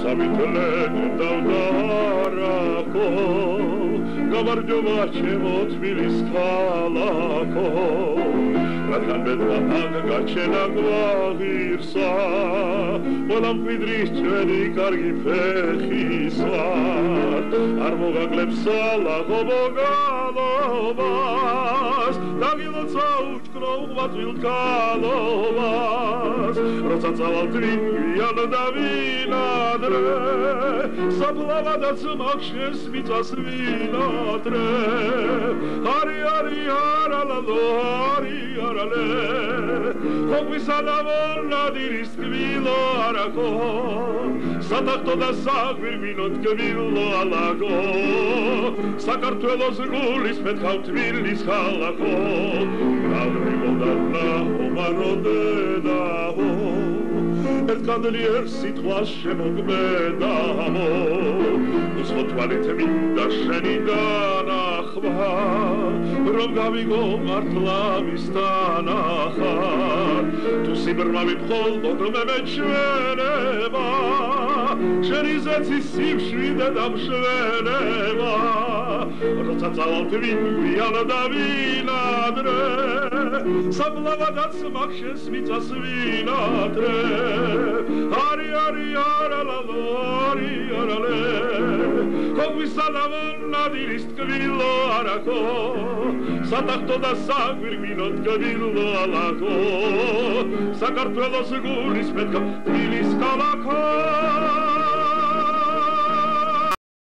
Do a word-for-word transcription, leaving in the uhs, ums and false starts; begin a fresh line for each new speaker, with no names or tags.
დავითლენდა არაკო გამარჯობა ჩემო თბილის ქალაქო რადგან ბედმა აქ გაჩენა გვაღირსა ყველა მკვიდრის ჩვენი კარგი ფეხისა არ მოგაკლებს სალაღო მოგალობას დაგილოცა უჩქრო უღვაწვილ კალობას როცა წავალთ ვინგვიან და ვინადრე საფლავადაც მაგშეს მიწას ვინადრე არი არი არალალო არი არალე ხოგვისალავონა დირის კვილო არაკო სათახტო და საგვირგვინო თკვილო ალაგო საქართველოს გულის პეთხავ თბილის ხალახო გავრიმოდანა ომაროდენაო ერთგადლიერ სიტყვას შემოგბედაო უცხო თვალით მინდა შენი განახვა რომ გავიგო მართლა მისთანახარ თუ სიბრმავით მხოლოდ მე მეჩვენება შენი ზეცის სიმშვიდე დამშვენება როცა წავალთ ვინგვიან და ვინადრე საფლავადაც მაგშეს მიწას ვინადრე არი არი არალალო არი არალე ხოგვისალავონა დირის ტკვილო არაკო სათახტო და საგვირგვინო ტკვილო ალაგო საქართველოს გულის პეთხავ თბილის ქალაქო